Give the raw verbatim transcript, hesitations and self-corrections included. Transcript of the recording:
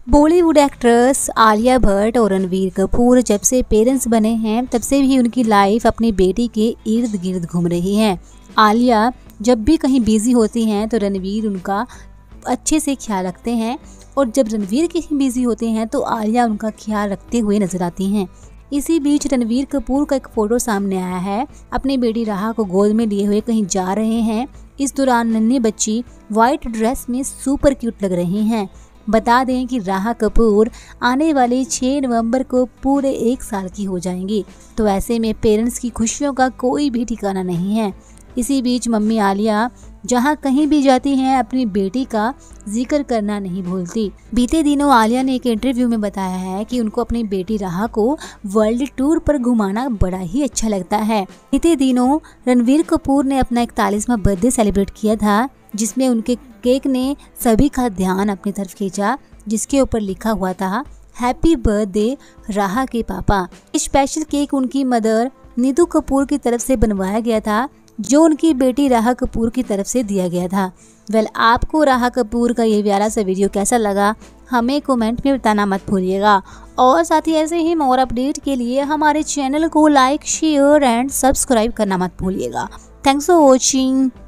Bollywood actress Alia Bhatt और रणवीर कपूर जब से पेरेंट्स बने हैं तब से भी उनकी लाइफ अपनी बेटी के इर्द गिर्द घूम रही है। आलिया जब भी कहीं बिजी होती हैं तो रणवीर उनका अच्छे से ख्याल रखते हैं और जब रणवीर कहीं बिजी होते हैं तो आलिया उनका ख्याल रखते हुए नजर आती हैं। इसी बीच रणवीर कपूर का एक फोटो सामने आया है। अपनी बेटी राहा को गोद में लिए हुए कहीं जा रहे हैं। इस दौरान नन्ही बच्ची व्हाइट ड्रेस में सुपर क्यूट लग रही हैं। बता दें कि राहा कपूर आने वाले छह नवंबर को पूरे एक साल की हो जाएंगी, तो ऐसे में पेरेंट्स की खुशियों का कोई भी ठिकाना नहीं है। इसी बीच मम्मी आलिया जहां कहीं भी जाती हैं अपनी बेटी का जिक्र करना नहीं भूलती। बीते दिनों आलिया ने एक इंटरव्यू में बताया है कि उनको अपनी बेटी राहा को वर्ल्ड टूर पर घुमाना बड़ा ही अच्छा लगता है। बीते दिनों रणवीर कपूर ने अपना इकतालीसवां बर्थडे सेलिब्रेट किया था, जिसमें उनके केक ने सभी का ध्यान अपनी तरफ खींचा, जिसके ऊपर लिखा हुआ था हैप्पी बर्थडे राहा के पापा। स्पेशल केक उनकी मदर नीतू कपूर की तरफ से बनवाया गया था, जो उनकी बेटी राहा कपूर की तरफ से दिया गया था। वेल well, आपको राहा कपूर का ये प्यारा सा वीडियो कैसा लगा हमें कमेंट में बताना मत भूलिएगा। और साथ ही ऐसे ही मोर अपडेट के लिए हमारे चैनल को लाइक शेयर एंड सब्सक्राइब करना मत भूलिएगा। Thanks for watching.